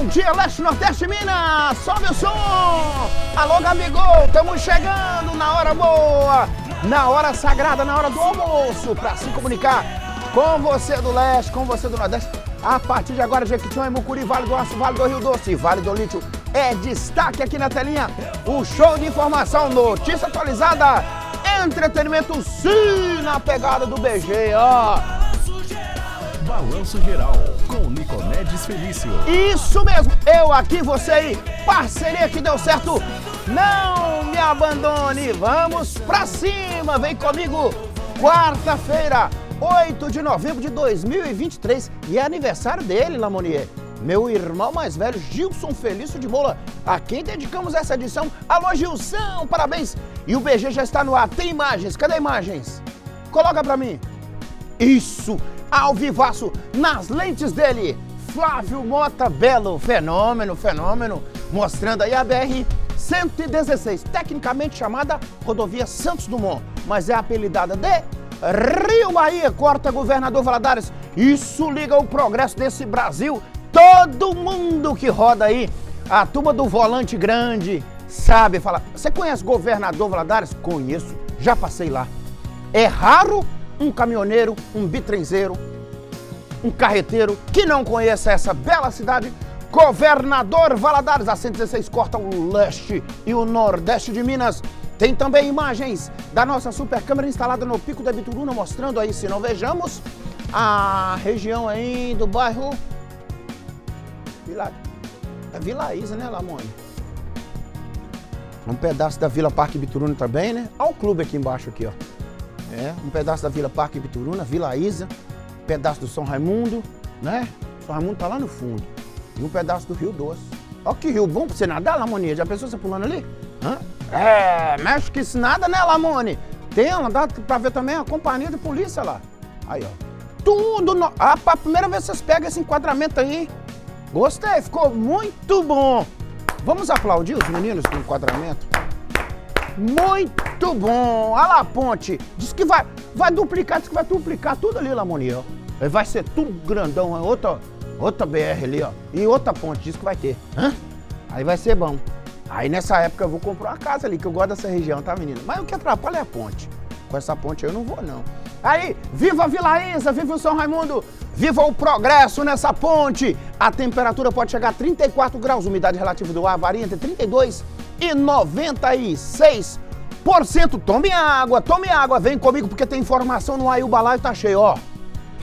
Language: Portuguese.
Bom dia, Leste, Nordeste, Minas! Sobe o som! Alô, Gabigol, estamos chegando na hora boa, na hora sagrada, na hora do almoço, para se comunicar com você do Leste, com você do Nordeste. A partir de agora, Jequitinhonha, Mucuri, Vale do Aço, Vale do Rio Doce e Vale do Lítio. É destaque aqui na telinha, o show de informação, notícia atualizada, entretenimento sim na pegada do BG, ó. Balanço Geral, com Nicomedes Felício. Isso mesmo, eu aqui, você aí, parceria que deu certo, não me abandone, vamos pra cima, vem comigo, quarta-feira, 8 de novembro de 2023, e é aniversário dele, Lamonier, meu irmão mais velho, Gilson Felício de Moura, a quem dedicamos essa edição. Alô, Gilson, parabéns! E o BG já está no ar, tem imagens, cadê imagens? Coloca pra mim. Isso, ao vivaço, nas lentes dele, Flávio Mota Belo, fenômeno, mostrando aí a BR-116, tecnicamente chamada Rodovia Santos Dumont, mas é apelidada de Rio Bahia, corta Governador Valadares. Isso liga o progresso desse Brasil. Todo mundo que roda aí, a turma do volante grande, sabe falar. Você conhece Governador Valadares? Conheço, já passei lá. É raro um caminhoneiro, um bitrenzeiro, um carreteiro que não conheça essa bela cidade. Governador Valadares, a 116 corta o leste e o nordeste de Minas. Tem também imagens da nossa super câmera instalada no Pico da Bituruna, mostrando aí, se não vejamos, a região aí do bairro Vila Isa, né, Lamone? Um pedaço da Vila Parque Bituruna também, né? Olha o clube aqui embaixo, aqui, ó. É, um pedaço da Vila Parque Bituruna, Vila Isa, pedaço do São Raimundo, né? São Raimundo tá lá no fundo. E um pedaço do Rio Doce. Olha que rio bom pra você nadar, Lamone. Já pensou você pulando ali? Hã? É, mexe que isso nada, né, Lamone? Tem lá, dá pra ver também a companhia de polícia lá. Aí, ó. Tudo no... Ah, pra primeira vez vocês pegam esse enquadramento aí. Gostei, ficou muito bom. Vamos aplaudir os meninos do enquadramento? Muito bom. Olha lá a ponte. Diz que vai duplicar, diz que vai duplicar tudo ali, Lamoni, ó. Vai ser tudo grandão, outra BR ali, ó. E outra ponte, diz que vai ter. Hã? Aí vai ser bom. Aí nessa época eu vou comprar uma casa ali, que eu gosto dessa região, tá, menina? Mas o que atrapalha é a ponte. Com essa ponte eu não vou, não. Aí, viva a Vila Isa, viva o São Raimundo, viva o progresso nessa ponte. A temperatura pode chegar a 34 graus, umidade relativa do ar varia entre 32% e 96%. Tome água, vem comigo porque tem informação no ar e o balaio tá cheio, ó.